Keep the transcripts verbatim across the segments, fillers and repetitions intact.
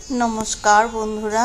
নমস্কার বন্ধুরা,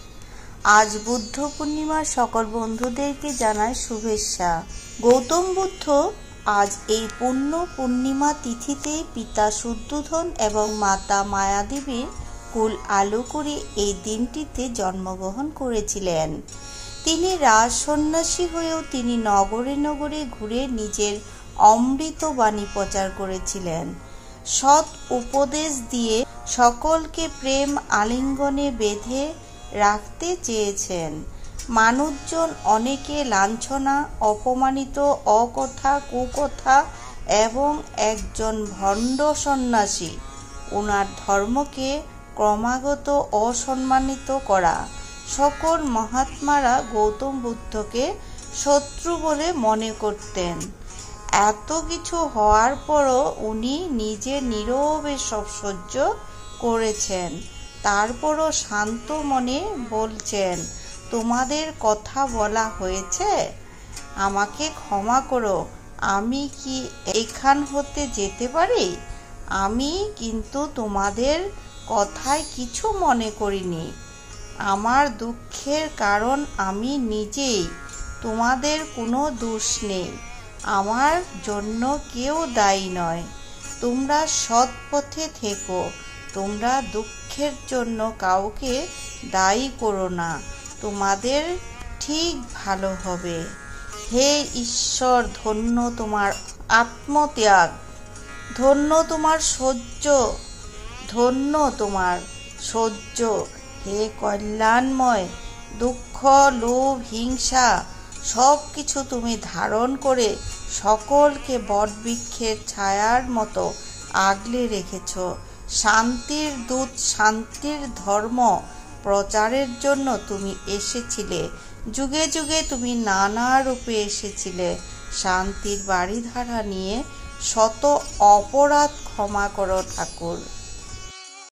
আজ বুদ্ধ পূর্ণিমার সকল বন্ধুদেরকে জানাই শুভেচ্ছা। গৌতম বুদ্ধ আজ এই পূর্ণ পূর্ণিমা তিথিতে পিতা শুদ্ধোধন এবং মাতা মায়াদেবীর কুল আলো করে এই দিনটিতে জন্মগ্রহণ করেছিলেন। তিনি রাজ সন্ন্যাসী হয়েও তিনি নগরে নগরে ঘুরে নিজের অমৃত বাণী প্রচার করেছিলেন। সৎ উপদেশ দিয়ে সকলকে প্রেম আলিঙ্গনে বেঁধে রাখতে চেয়েছেন। মানুষজন অনেকে লাঞ্ছনা, অপমানিত, অকথা, কুকথা এবং একজন ভণ্ড সন্ন্যাসী ওনার ধর্মকে ক্রমাগত অসম্মানিত করা। সকল মহাত্মারা গৌতম বুদ্ধকে শত্রু বলে মনে করতেন। এত কিছু হওয়ার পরও উনি নিজে নীরবে সব সহ্য করেছেন। তারপরও শান্ত মনে বলছেন, তোমাদের কথা বলা হয়েছে, আমাকে ক্ষমা করো, আমি কি এখান হতে যেতে পারি? আমি কিন্তু তোমাদের কথায় কিছু মনে করিনি। আমার দুঃখের কারণ আমি নিজেই, তোমাদের কোনো দোষ নেই, আমার জন্য কেউ দায়ী নয়। তোমরা সৎ পথে থেকো, তোমরা দুঃখের জন্য কাউকে দায়ী করো না, তোমাদের ঠিক ভালো হবে। হে ঈশ্বর, ধন্য তোমার আত্মত্যাগ, ধন্য তোমার সহ্য, ধন্য তোমার সহ্য। হে কল্যাণময়, দুঃখ, লোভ, হিংসা সব কিছু তুমি ধারণ করে সকলকে বটবৃক্ষের ছায়ার মতো আগলে রেখেছ। শান্তির দূত, শান্তির ধর্ম প্রচারের জন্য তুমি এসেছিলে। যুগে যুগে তুমি নানা রূপে এসেছিলে। শান্তির বাড়িধারা নিয়ে শত অপরাধ ক্ষমা করো ঠাকুর।